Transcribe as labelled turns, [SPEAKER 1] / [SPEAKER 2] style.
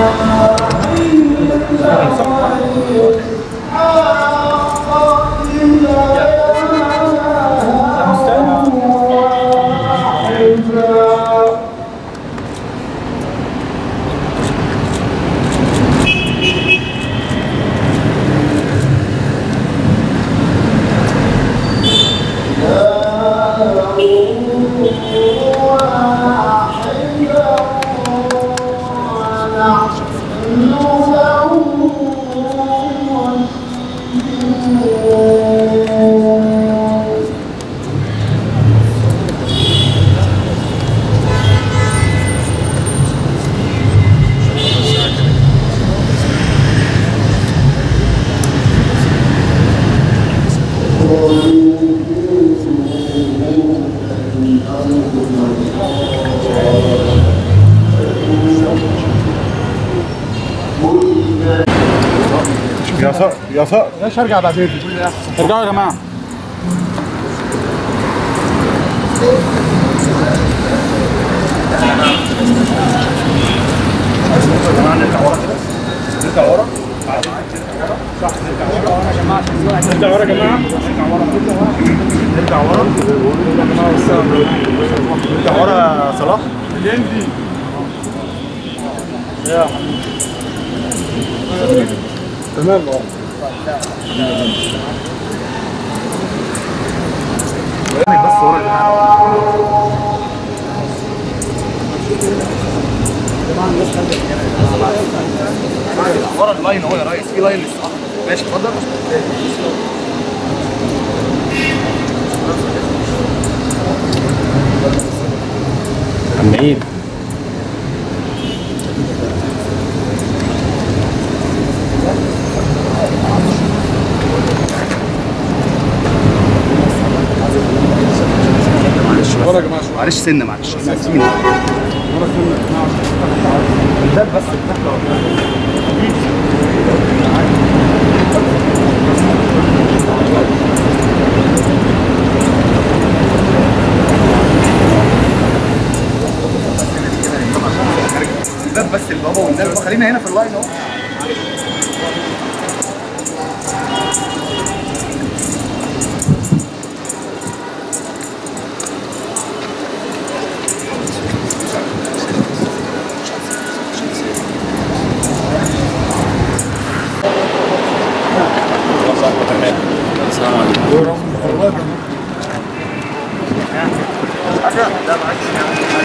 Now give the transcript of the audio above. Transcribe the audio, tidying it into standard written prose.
[SPEAKER 1] يسار مش هرجع بعدين. ارجعوا يا جماعه. نرجع ورا كده. نرجع ورا. صح نرجع ورا يا جماعه. نرجع ورا يا جماعه. نرجع ورا. نرجع ورا يا صلاح. الهندي. يا حبيبي. تمام اه. بس ورا ورا اللاين اهو يا ريس. في لاين لسه. ماشي اتفضل. عم عيد معلش سنه معلش سنه الباب بس الباب بس البابا والنبي خلينا هنا في اللاين اهو.